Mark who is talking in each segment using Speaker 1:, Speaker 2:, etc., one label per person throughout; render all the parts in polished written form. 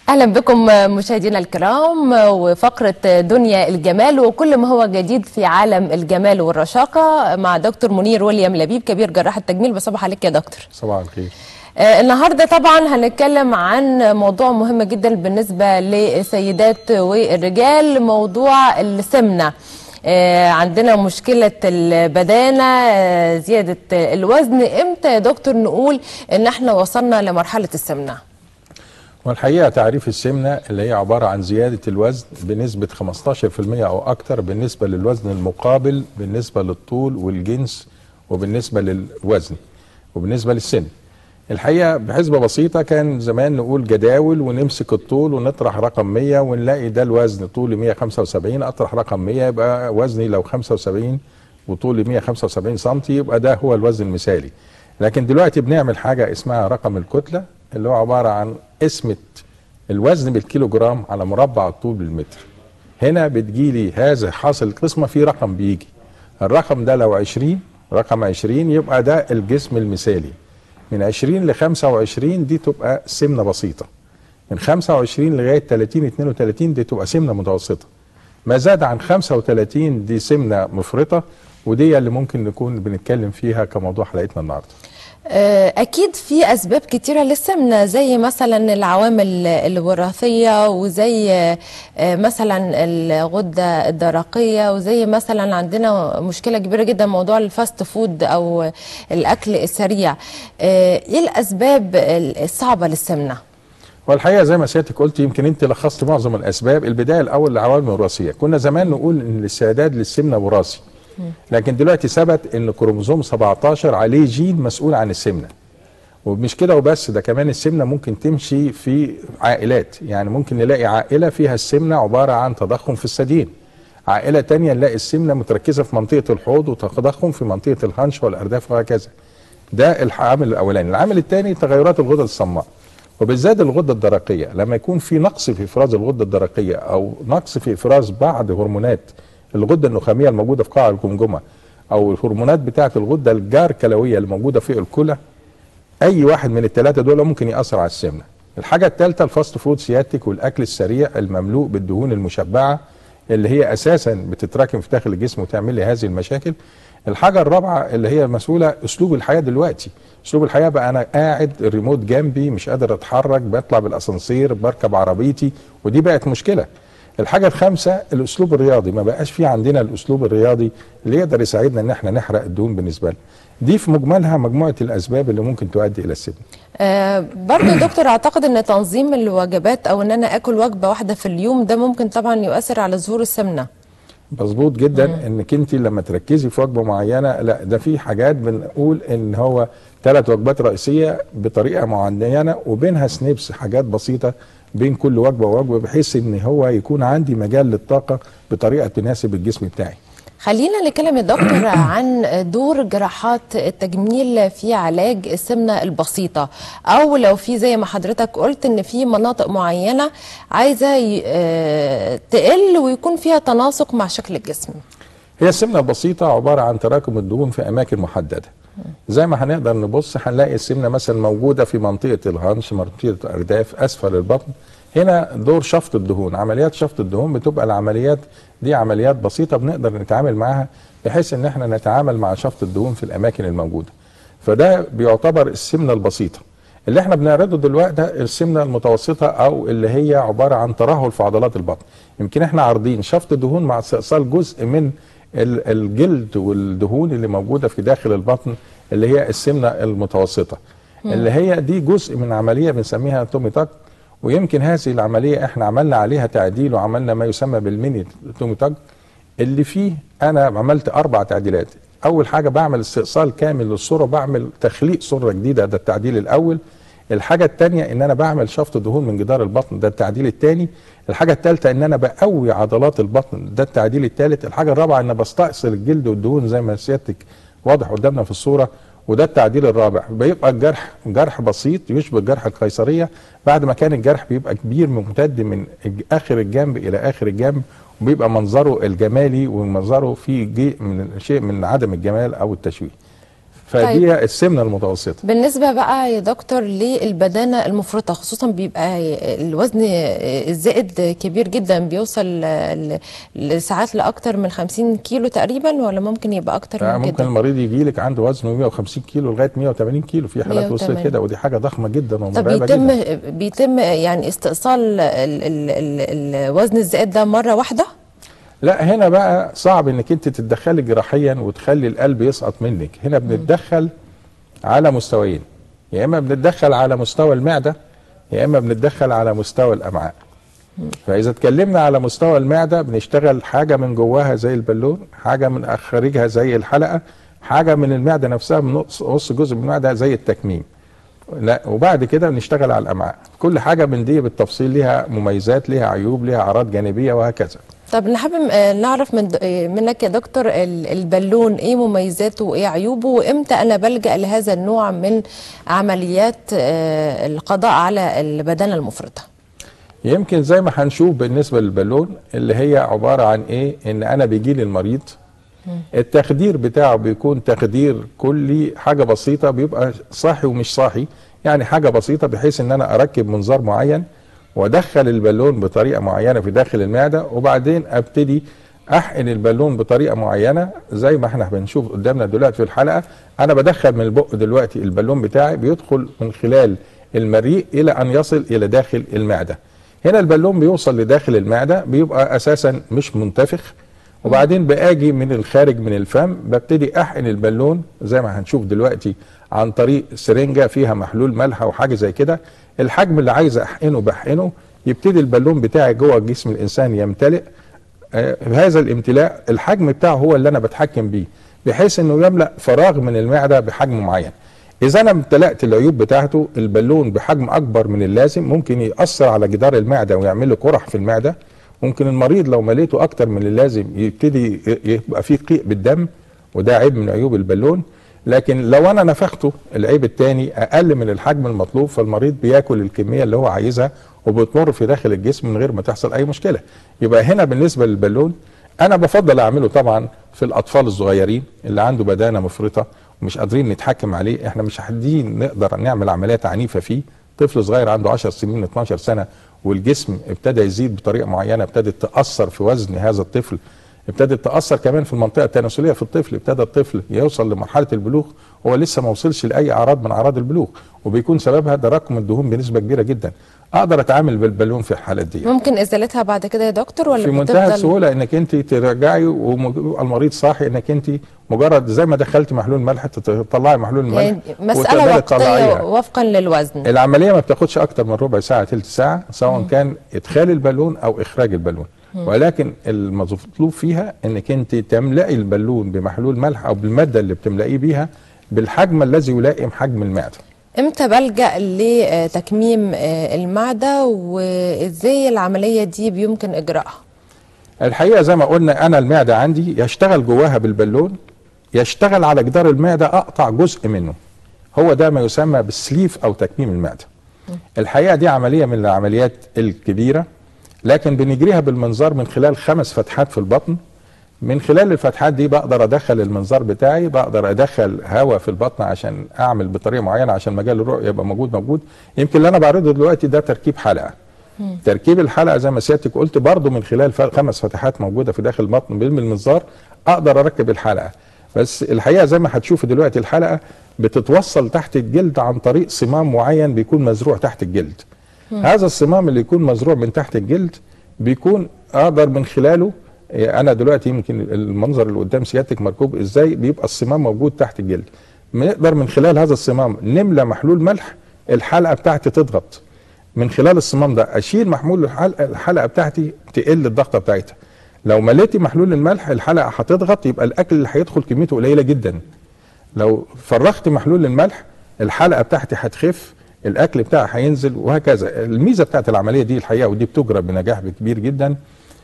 Speaker 1: أهلا بكم مشاهدينا الكرام وفقرة دنيا الجمال وكل ما هو جديد في عالم الجمال والرشاقة مع دكتور منير ويليام لبيب كبير جراح التجميل. بصباح عليك يا دكتور.
Speaker 2: صباح الخير.
Speaker 1: النهاردة طبعا هنتكلم عن موضوع مهم جدا بالنسبة للسيدات والرجال، موضوع السمنة. عندنا مشكلة البدانة، زيادة الوزن. امتى يا دكتور نقول ان احنا وصلنا لمرحلة السمنة؟
Speaker 2: والحقيقة تعريف السمنة اللي هي عبارة عن زيادة الوزن بنسبة 15% أو أكتر بالنسبة للوزن المقابل، بالنسبة للطول والجنس وبالنسبة للوزن وبالنسبة للسن. الحقيقة بحسبة بسيطة كان زمان نقول جداول ونمسك الطول ونطرح رقم 100 ونلاقي ده الوزن، طولي 175، أطرح رقم 100 يبقى وزني لو 75 وطولي 175 سم يبقى ده هو الوزن المثالي. لكن دلوقتي بنعمل حاجة اسمها رقم الكتلة اللي هو عبارة عن قسمة الوزن بالكيلوجرام على مربع الطول بالمتر. هنا بتجيلي هذا حاصل القسمة في رقم بيجي، الرقم ده لو 20، رقم 20 يبقى ده الجسم المثالي. من 20 ل 25 دي تبقى سمنة بسيطة، من 25 لغاية 30 32 دي تبقى سمنة متوسطة، ما زاد عن 35 دي سمنة مفرطة، ودي اللي ممكن نكون بنتكلم فيها كموضوع حلقتنا النهارده.
Speaker 1: أكيد في أسباب كتيرة للسمنة، زي مثلا العوامل الوراثية، وزي مثلا الغدة الدرقية، وزي مثلا عندنا مشكلة كبيرة جدا موضوع الفاست فود أو الأكل السريع. إيه الأسباب الصعبة للسمنة؟
Speaker 2: والحقيقه زي ما سيادتك قلت يمكن انت لخصت معظم الاسباب. البدايه الاول العوامل الوراثيه، كنا زمان نقول ان الاستعداد للسمنه وراثي، لكن دلوقتي ثبت ان كروموزوم 17 عليه جين مسؤول عن السمنه. ومش كده وبس، ده كمان السمنه ممكن تمشي في عائلات، يعني ممكن نلاقي عائله فيها السمنه عباره عن تضخم في الثديين، عائله تانية نلاقي السمنه متركزه في منطقه الحوض وتضخم في منطقه الهنش والارداف وهكذا. ده العامل الاولاني. العامل الثاني تغيرات الغدد الصماء، وبالذات الغده الدرقيه. لما يكون في نقص في افراز الغده الدرقيه او نقص في افراز بعض هرمونات الغده النخاميه الموجوده في قاع الجمجمه، او الهرمونات بتاعه الغده الجاركلويه الموجوده في الكلى، اي واحد من الثلاثه دول ممكن ياثر على السمنه. الحاجه الثالثه الفاست فود سيادتك والاكل السريع المملوء بالدهون المشبعه اللي هي اساسا بتتراكم في داخل الجسم وتعمل لي هذه المشاكل. الحاجه الرابعه اللي هي مسؤوله اسلوب الحياه. دلوقتي اسلوب الحياه بقى انا قاعد الريموت جنبي مش قادر اتحرك، بطلع بالاسانسير، بركب عربيتي، ودي بقت مشكله. الحاجه الخامسه الاسلوب الرياضي، ما بقاش في عندنا الاسلوب الرياضي اللي يقدر يساعدنا ان احنا نحرق الدهون بالنسبه لنا. دي في مجملها مجموعه الاسباب اللي ممكن تؤدي الى السمنه.
Speaker 1: برضه دكتور، اعتقد ان تنظيم الوجبات او ان انا اكل وجبه واحده في اليوم ده ممكن طبعا يؤثر على ظهور السمنه.
Speaker 2: مظبوط جدا. انك انت لما تركزي في وجبه معينه، لا ده في حاجات بنقول ان هو 3 وجبات رئيسيه بطريقه معينه وبينها سنيبس، حاجات بسيطه بين كل وجبه ووجبه، بحيث ان هو يكون عندي مجال للطاقه بطريقه تناسب الجسم بتاعي.
Speaker 1: خلينا نتكلم يا دكتور عن دور جراحات التجميل في علاج السمنه البسيطه، او لو في زي ما حضرتك قلت ان في مناطق معينه عايزه تقل ويكون فيها تناسق مع شكل الجسم.
Speaker 2: هي السمنه البسيطه عباره عن تراكم الدهون في اماكن محدده. زي ما هنقدر نبص هنلاقي السمنه مثلا موجوده في منطقه الهانش، منطقه الارداف، اسفل البطن. هنا دور شفط الدهون، عمليات شفط الدهون بتبقى العمليات دي عمليات بسيطه بنقدر نتعامل معاها بحيث ان احنا نتعامل مع شفط الدهون في الاماكن الموجوده. فده بيعتبر السمنه البسيطه. اللي احنا بنعرضه دلوقتي ده السمنه المتوسطه، او اللي هي عباره عن ترهل في عضلات البطن. يمكن احنا عارضين شفط الدهون مع استئصال جزء من الجلد والدهون اللي موجوده في داخل البطن اللي هي السمنه المتوسطه، اللي هي دي جزء من عمليه بنسميها تومي تاك. ويمكن هذه العمليه احنا عملنا عليها تعديل وعملنا ما يسمى بالميني تومي تاك، اللي فيه انا عملت 4 تعديلات. اول حاجه بعمل استئصال كامل للصوره، بعمل تخليق صوره جديده، ده التعديل الاول. الحاجه الثانيه ان انا بعمل شفط دهون من جدار البطن، ده التعديل الثاني. الحاجه الثالثه ان انا بقوي عضلات البطن، ده التعديل الثالث. الحاجه الرابعه ان بستأصل الجلد والدهون زي ما سيادتك واضح قدامنا في الصوره، وده التعديل الرابع. بيبقى الجرح جرح بسيط يشبه جرح القيصريه، بعد ما كان الجرح بيبقى كبير ممتد من اخر الجنب الى اخر الجنب، وبيبقى منظره الجمالي ومنظره فيه من شيء من عدم الجمال او التشويه. فدي
Speaker 1: طيب.
Speaker 2: السمنه المتوسطه.
Speaker 1: بالنسبة بقى يا دكتور للبدانة المفرطة، خصوصا بيبقى الوزن الزائد كبير جدا، بيوصل ساعات لأكتر من 50 كيلو تقريبا، ولا ممكن يبقى أكتر من كده؟
Speaker 2: ممكن المريض يجي لك عنده وزنه 150 كيلو لغايه 180 كيلو، في حالات وصلت كده، ودي حاجه ضخمه جدا ومرعبه جدا.
Speaker 1: طب بيتم يعني استئصال الوزن الزائد ده مرة واحدة؟
Speaker 2: لا، هنا بقى صعب انك انت تتدخلي جراحيا وتخلي القلب يسقط منك. هنا بنتدخل على مستويين، يا اما بنتدخل على مستوى المعده، يا اما بنتدخل على مستوى الامعاء. فاذا اتكلمنا على مستوى المعده بنشتغل حاجه من جواها زي البالون، حاجه من خارجها زي الحلقه، حاجه من المعده نفسها من نص جزء من المعده زي التكميم. لا، وبعد كده بنشتغل على الامعاء. كل حاجه من دي بالتفصيل ليها مميزات، ليها عيوب، ليها اعراض جانبيه وهكذا.
Speaker 1: طب نحب نعرف منك يا دكتور البالون ايه مميزاته وايه عيوبه، وامتى انا بلجأ لهذا النوع من عمليات القضاء على البدانة المفرطة؟
Speaker 2: يمكن زي ما هنشوف بالنسبه للبالون اللي هي عباره عن ايه، ان انا بيجي لي المريض التخدير بتاعه بيكون تخدير كلي، حاجه بسيطه، بيبقى صاحي ومش صاحي، يعني حاجه بسيطه بحيث ان انا اركب منظار معين وادخل البالون بطريقه معينه في داخل المعده، وبعدين ابتدي احقن البالون بطريقه معينه زي ما احنا بنشوف قدامنا دلوقتي في الحلقه. انا بدخل من البق دلوقتي البالون بتاعي بيدخل من خلال المريء الى ان يصل الى داخل المعده. هنا البالون بيوصل لداخل المعده بيبقى اساسا مش منتفخ، وبعدين باجي من الخارج من الفم ببتدي احقن البالون زي ما هنشوف دلوقتي عن طريق سرنجه فيها محلول ملح او حاجه زي كده. الحجم اللي عايز احقنه بحقنه، يبتدي البالون بتاعي جوه جسم الانسان يمتلئ. هذا الامتلاء الحجم بتاعه هو اللي انا بتحكم بيه، بحيث انه يملأ فراغ من المعده بحجم معين. اذا انا امتلأت العيوب بتاعته، البالون بحجم اكبر من اللازم ممكن يأثر على جدار المعده ويعمل له قرح في المعده. ممكن المريض لو مليته اكتر من اللازم يبتدي يبقى فيه قيء بالدم، وده عيب من عيوب البالون. لكن لو انا نفخته، العيب الثاني اقل من الحجم المطلوب، فالمريض بياكل الكميه اللي هو عايزها وبتمر في داخل الجسم من غير ما تحصل اي مشكله. يبقى هنا بالنسبه للبالون انا بفضل اعمله طبعا في الاطفال الصغيرين اللي عنده بدانه مفرطه ومش قادرين نتحكم عليه. احنا مش قادرين نقدر نعمل عمليات عنيفه فيه. طفل صغير عنده 10 سنين 12 سنه والجسم ابتدى يزيد بطريقه معينه، ابتدت تاثر في وزن هذا الطفل، ابتدت تاثر كمان في المنطقه التناسليه في الطفل. ابتدى الطفل يوصل لمرحله البلوغ وهو لسه ما وصلش لاي اعراض من اعراض البلوغ، وبيكون سببها تراكم الدهون بنسبه كبيره جدا. اقدر اتعامل بالبالون في الحالات دي.
Speaker 1: ممكن ازالتها بعد كده يا دكتور، ولا
Speaker 2: في منتهى السهوله انك انت ترجعي والمريض صاحي، انك انت مجرد زي ما دخلت محلول ملح تطلعي محلول الملح،
Speaker 1: يعني مساله وقتيه وفقا للوزن.
Speaker 2: العمليه ما بتاخدش اكتر من ربع ساعه ثلث ساعه، سواء كان ادخال البالون او اخراج البالون. ولكن المطلوب فيها انك انت تملئي البالون بمحلول ملح او بالماده اللي بتملئيه بيها بالحجم الذي يلائم حجم المعده.
Speaker 1: امتى بلجأ لتكميم المعده، وازاي العمليه دي بيمكن اجراءها؟
Speaker 2: الحقيقه زي ما قلنا، انا المعده عندي يشتغل جواها بالبالون، يشتغل على جدار المعده اقطع جزء منه، هو ده ما يسمى بالسليف او تكميم المعده. الحقيقه دي عمليه من العمليات الكبيره، لكن بنجريها بالمنظار من خلال 5 فتحات في البطن. من خلال الفتحات دي بقدر ادخل المنظار بتاعي، بقدر ادخل هواء في البطن عشان اعمل بطريقه معينه عشان مجال الرؤيه يبقى موجود. يمكن اللي انا بعرضه دلوقتي ده تركيب حلقه. تركيب الحلقه زي ما سيادتك قلت برضو من خلال 5 فتحات موجوده في داخل البطن بالمنظار اقدر اركب الحلقه. بس الحقيقه زي ما هتشوف دلوقتي الحلقه بتتوصل تحت الجلد عن طريق صمام معين بيكون مزروع تحت الجلد. هذا الصمام اللي يكون مزروع من تحت الجلد بيكون اقدر من خلاله، انا دلوقتي يمكن المنظر اللي قدام سيادتك مركوب ازاي بيبقى الصمام موجود تحت الجلد. نقدر من خلال هذا الصمام نملى محلول ملح، الحلقه بتاعتي تضغط. من خلال الصمام ده اشيل محمول الحلقه بتاعتي تقل الضغطه بتاعتها. لو مليتي محلول الملح الحلقه هتضغط، يبقى الاكل اللي هيدخل كميته قليله جدا. لو فرغت محلول الملح الحلقه بتاعتي هتخف، الاكل بتاعها هينزل، وهكذا. الميزه بتاعت العمليه دي الحقيقه، ودي بتجرى بنجاح كبير جدا،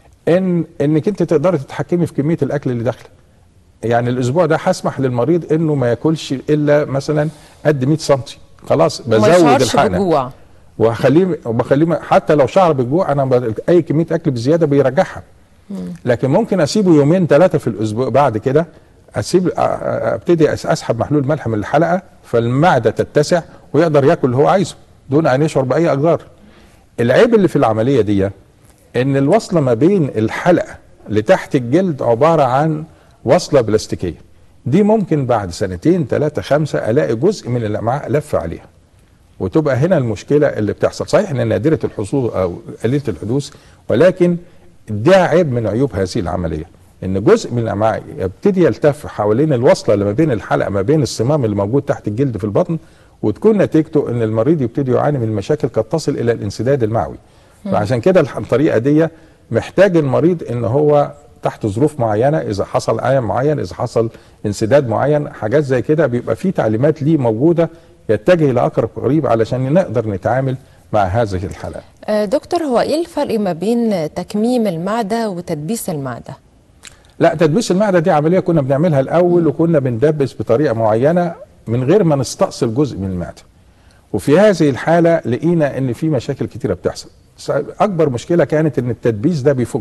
Speaker 2: انك انت تقدري تتحكمي في كميه الاكل اللي داخله. يعني الاسبوع ده هسمح للمريض انه ما ياكلش الا مثلا قد 100 سم، خلاص بزود الحقنه وبخليه حتى لو شعر بالجوع انا اي كميه اكل بزياده بيرجعها. لكن ممكن اسيبه 2 3 في الاسبوع، بعد كده ابتدي اسحب محلول ملح من الحلقه، فالمعده تتسع ويقدر ياكل اللي هو عايزه دون ان يشعر باي اقدار. العيب اللي في العمليه دي ان الوصله ما بين الحلقه لتحت الجلد عباره عن وصله بلاستيكيه، دي ممكن بعد 2 3 5 الاقي جزء من الامعاء لف عليها، وتبقى هنا المشكله اللي بتحصل. صحيح ان نادره الحصول او قليله الحدوث، ولكن ده عيب من عيوب هذه العمليه، ان جزء من الامعاء يبتدي يلتف حوالين الوصله اللي ما بين الحلقه ما بين الصمام اللي موجود تحت الجلد في البطن، وتكون نتيجته ان المريض يبتدي يعاني من مشاكل قد تصل الى الانسداد المعوي. فعشان كده الطريقه دي محتاج المريض ان هو تحت ظروف معينه، اذا حصل عيان معين، اذا حصل انسداد معين، حاجات زي كده بيبقى في تعليمات ليه موجوده يتجه الى اقرب قريب علشان نقدر نتعامل مع هذه الحالات.
Speaker 1: دكتور، هو ايه الفرق ما بين تكميم المعده وتدبيس المعده؟
Speaker 2: لا، تدبيس المعده دي عمليه كنا بنعملها الاول، وكنا بندبس بطريقه معينه من غير ما نستأصل جزء من المعده. وفي هذه الحاله لقينا ان في مشاكل كتيره بتحصل. اكبر مشكله كانت ان التدبيس ده بيفك،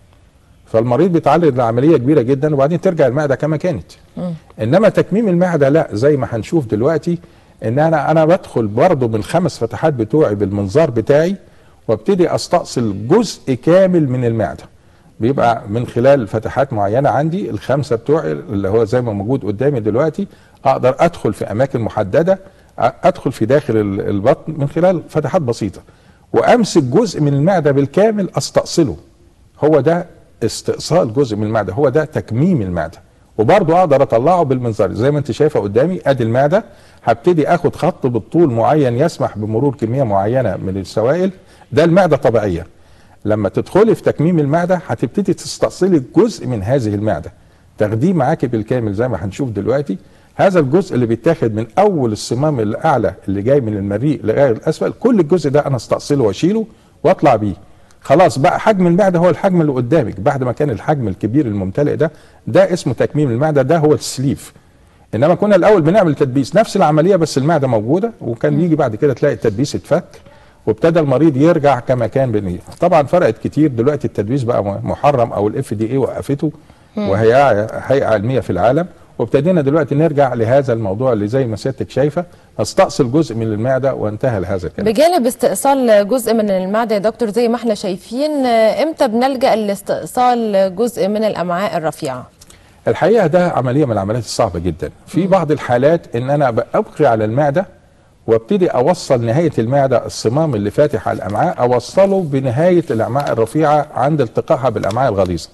Speaker 2: فالمريض بيتعرض لعمليه كبيره جدا وبعدين ترجع المعده كما كانت. انما تكميم المعده لا، زي ما هنشوف دلوقتي ان انا بدخل برضه من 5 فتحات بتوعي بالمنظار بتاعي، وابتدي استأصل جزء كامل من المعده. بيبقى من خلال فتحات معينه عندي ال5 بتوعي اللي هو زي ما موجود قدامي دلوقتي، اقدر ادخل في اماكن محدده، ادخل في داخل البطن من خلال فتحات بسيطه، وامسك جزء من المعده بالكامل استأصله. هو ده استئصال جزء من المعده، هو ده تكميم المعده. وبرضه اقدر اطلعه بالمنظار زي ما انت شايفه قدامي. ادي المعده، هبتدي اخد خط بالطول معين يسمح بمرور كميه معينه من السوائل، ده المعده طبيعيه. لما تدخلي في تكميم المعده هتبتدي تستأصلي جزء من هذه المعده، تاخديه معاكي بالكامل زي ما هنشوف دلوقتي. هذا الجزء اللي بيتاخد من اول الصمام الاعلى اللي جاي من المريء لغايه الاسفل، كل الجزء ده انا استأصله واشيله واطلع بيه. خلاص بقى حجم المعده هو الحجم اللي قدامك، بعد ما كان الحجم الكبير الممتلئ ده اسمه تكميم المعده، ده هو السليف. انما كنا الاول بنعمل تدبيس نفس العمليه بس المعده موجوده، وكان يجي بعد كده تلاقي التدبيس اتفك وابتدى المريض يرجع كما كان بنيه. طبعا فرقت كتير، دلوقتي التدبيس بقى محرم او الFDA وقفته، وهي هيئه علميه في العالم، وابتدينا دلوقتي نرجع لهذا الموضوع اللي زي ما سيادتك شايفه، استأصل جزء من المعده وانتهى لهذا الكلام.
Speaker 1: بجانب استئصال جزء من المعده يا دكتور زي ما احنا شايفين، امتى بنلجأ لاستئصال جزء من الامعاء الرفيعه؟
Speaker 2: الحقيقه ده عمليه من العمليات الصعبه جدا. في بعض الحالات ان انا ابقي على المعده وابتدي اوصل نهايه المعده، الصمام اللي فاتح على الامعاء اوصله بنهايه الامعاء الرفيعه عند التقائها بالامعاء الغليظه.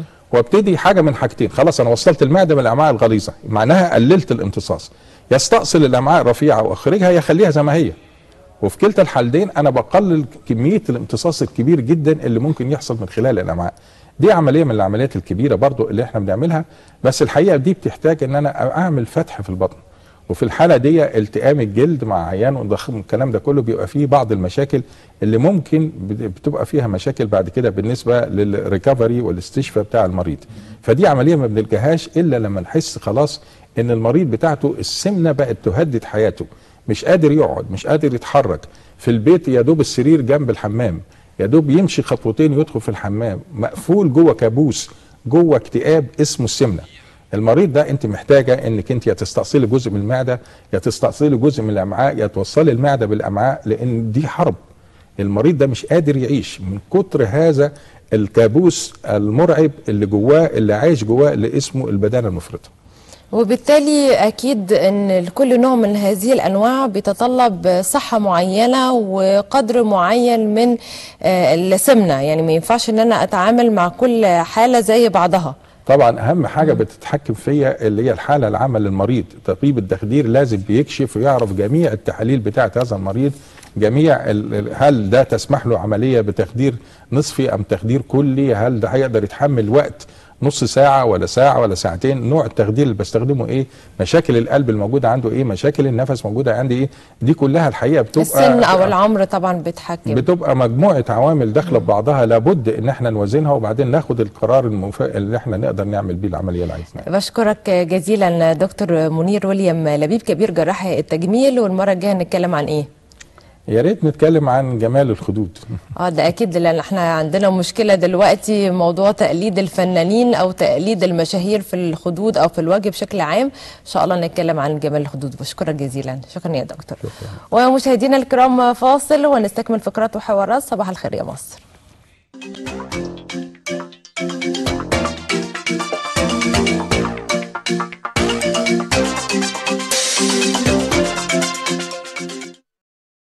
Speaker 2: وابتدي حاجه من حاجتين، خلاص انا وصلت المعده بالامعاء الغليظه، معناها قللت الامتصاص، يستأصل الامعاء الرفيعه واخرجها يخليها زي ما هي. وفي كلتا الحالتين انا بقلل كميه الامتصاص الكبير جدا اللي ممكن يحصل من خلال الامعاء. دي عمليه من العمليات الكبيره برضو اللي احنا بنعملها، بس الحقيقه دي بتحتاج ان انا اعمل فتح في البطن، وفي الحاله دي التئام الجلد مع عيان وضخم، الكلام ده كله بيبقى فيه بعض المشاكل اللي ممكن بتبقى فيها مشاكل بعد كده بالنسبه للريكفري والاستشفاء بتاع المريض. فدي عمليه ما بنلجاهاش الا لما نحس خلاص ان المريض بتاعته السمنه بقت تهدد حياته، مش قادر يقعد، مش قادر يتحرك في البيت، يا دوب السرير جنب الحمام، يا دوب يمشي خطوتين يدخل في الحمام، مقفول جوه كابوس، جوه اكتئاب اسمه السمنه. المريض ده انت محتاجه انك انت يا تستأصلي جزء من المعده، يا تستأصلي جزء من الامعاء، يا توصلي المعده بالامعاء، لان دي حرب. المريض ده مش قادر يعيش من كتر هذا الكابوس المرعب اللي جواه، اللي عايش جواه، اللي اسمه البدانه المفرطه.
Speaker 1: وبالتالي أكيد أن كل نوع من هذه الأنواع بيتطلب صحة معينة وقدر معين من السمنة، يعني ما ينفعش أن أنا أتعامل مع كل حالة زي بعضها.
Speaker 2: طبعا أهم حاجة بتتحكم فيها اللي هي الحالة العامة للمريض. طبيب التخدير لازم بيكشف ويعرف جميع التحاليل بتاعة هذا المريض، جميع هل ده تسمح له عملية بتخدير نصفي أم تخدير كلي، هل ده هيقدر يتحمل وقت نص ساعة ولا ساعة ولا ساعتين، نوع التخدير اللي بستخدمه ايه، مشاكل القلب الموجودة عنده ايه، مشاكل النفس موجودة عندي ايه. دي كلها الحقيقة بتبقى
Speaker 1: السن او العمر طبعا
Speaker 2: بتبقى مجموعة عوامل داخلة ببعضها، لابد ان احنا نوازنها وبعدين ناخد القرار اللي احنا نقدر نعمل بيه العملية اللي عايزينها.
Speaker 1: بشكرك جزيلا دكتور منير ويليام لبيب، كبير جراح التجميل. والمرة الجاية هنتكلم عن ايه؟
Speaker 2: يا ريت نتكلم عن جمال الخدود.
Speaker 1: ده اكيد، لان احنا عندنا مشكله دلوقتي موضوع تقليد الفنانين او تقليد المشاهير في الخدود او في الوجه بشكل عام. ان شاء الله نتكلم عن جمال الخدود. بشكرك جزيلا. شكرا يا دكتور. ومشاهدينا الكرام فاصل ونستكمل فقرات وحوارات صباح الخير يا مصر.